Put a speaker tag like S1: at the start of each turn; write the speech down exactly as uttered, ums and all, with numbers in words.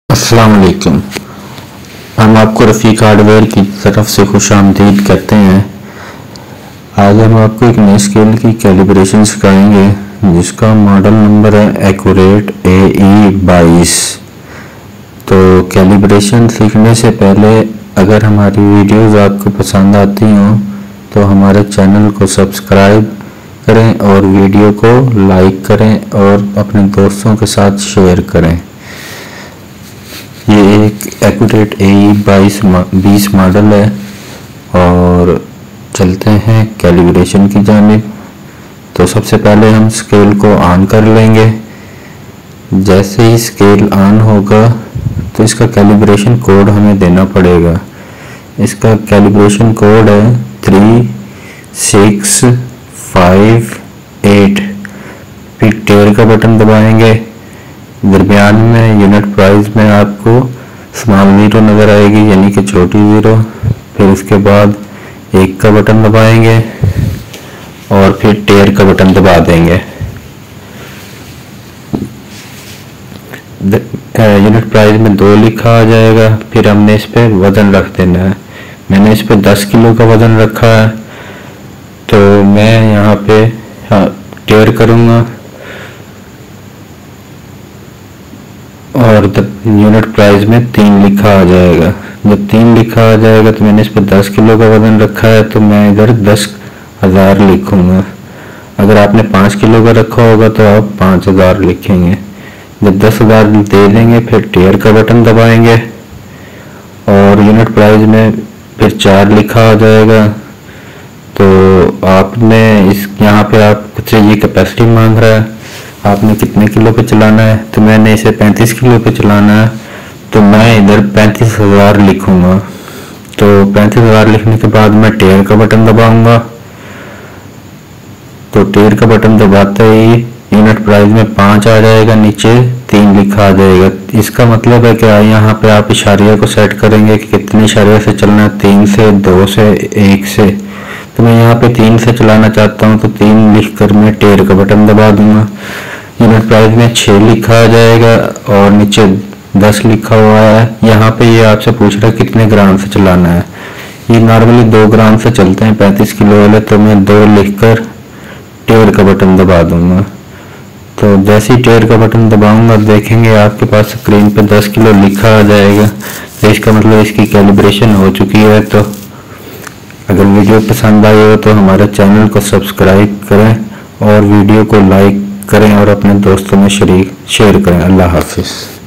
S1: अस्सलाम वालेकुम। हम आपको रफ़ीक हार्डवेयर की तरफ से खुशामदीद कहते हैं। आज हम आपको एक नए स्केल की कैलिब्रेशन सिखाएंगे जिसका मॉडल नंबर है एक्यूरेट ए ई बाईस। तो कैलिब्रेशन सीखने से पहले अगर हमारी वीडियोस आपको पसंद आती हों तो हमारे चैनल को सब्सक्राइब करें और वीडियो को लाइक करें और अपने दोस्तों के साथ शेयर करें। ये एक एक्यूरेट ए ई बाईस बीस मॉडल है और चलते हैं कैलिब्रेशन की जानिब। तो सबसे पहले हम स्केल को ऑन कर लेंगे। जैसे ही स्केल ऑन होगा तो इसका कैलिब्रेशन कोड हमें देना पड़ेगा। इसका कैलिब्रेशन कोड है थ्री सिक्स फाइव एट। फिर टेयर का बटन दबाएंगे। दरमियान में यूनिट प्राइस में आपको स्मॉल ज़ीरो नज़र आएगी यानी कि छोटी ज़ीरो। फिर उसके बाद एक का बटन दबाएंगे और फिर टेयर का बटन दबा देंगे। यूनिट प्राइस में दो लिखा आ जाएगा। फिर हमने इस पर वज़न रख देना है। मैंने इस पर दस किलो का वज़न रखा है तो मैं यहाँ पे टेयर करूँगा और यूनिट प्राइस में तीन लिखा आ जाएगा। जब तीन लिखा आ जाएगा तो मैंने इस पर दस किलो का वजन रखा है तो मैं इधर दस हज़ार लिखूँगा। अगर आपने पाँच किलो का रखा होगा तो आप पाँच हज़ार लिखेंगे। जब दस हज़ार दे देंगे फिर टेयर का बटन दबाएंगे और यूनिट प्राइस में फिर चार लिखा आ जाएगा। तो आपने इस यहाँ पे आपसे ये कैपेसिटी मांग रहा है आपने कितने किलो पे चलाना है। तो मैंने इसे पैंतीस किलो पे चलाना है तो मैं इधर पैंतीस हज़ार लिखूँगा। तो पैंतीस हज़ार लिखने के बाद मैं टेयर का बटन दबाऊँगा। तो टेयर का बटन दबाते ही यूनिट प्राइस में पाँच आ जाएगा, नीचे तीन लिखा आ जाएगा। इसका मतलब है कि यहाँ पे आप इशारिया को सेट करेंगे कि कितने इशारिया से चलना है, तीन से, दो से, एक से। तो मैं यहाँ पे तीन से चलाना चाहता हूँ तो तीन लिख कर मैं टेयर का बटन दबा दूंगा। यूनिट प्राइस में छः लिखा आ जाएगा और नीचे दस लिखा हुआ है। यहाँ पे ये आपसे पूछ रहा है कितने ग्राम से चलाना है। ये नॉर्मली दो ग्राम से चलते हैं पैंतीस किलो वाले, तो मैं दो लिखकर टेयर का बटन दबा दूंगा। तो जैसे ही टेयर का बटन दबाऊंगा देखेंगे आपके पास स्क्रीन पे दस किलो लिखा आ जाएगा। तो इसका मतलब इसकी कैलिब्रेशन हो चुकी है। तो अगर वीडियो पसंद आई हो तो हमारे चैनल को सब्सक्राइब करें और वीडियो को लाइक करें और अपने दोस्तों में शरीक शेयर करें। अल्लाह हाफिज़।